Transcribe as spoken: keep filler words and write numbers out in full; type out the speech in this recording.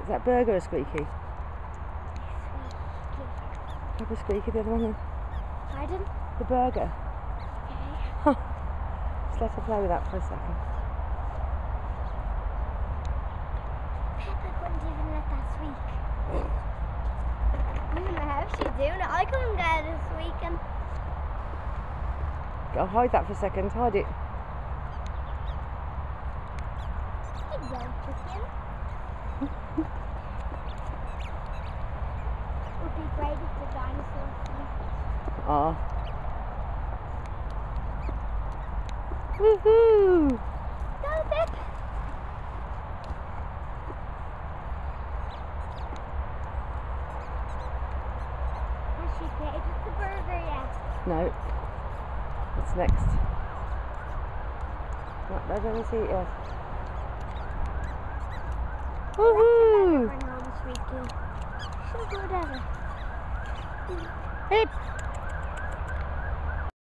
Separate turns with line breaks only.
Is that burger or squeaky?
Squeaky.
Pepper squeaky, the other one then.
Pardon?
The burger.
Okay.
Just let her play with that for a second.
Peppa couldn't even let that squeak. I don't know how she's doing it. I couldn't get it squeaking.
Go hide that for a second. Hide it.
Hey, young chicken. It would be great if the dinosaur squeaked.
Ah. Woohoo!
Go, Pip! Has she played with the burger yet?
No. What's next? Not let me see it yet. Woohoo!
Bring home a sweet key. So good ever.
Pip!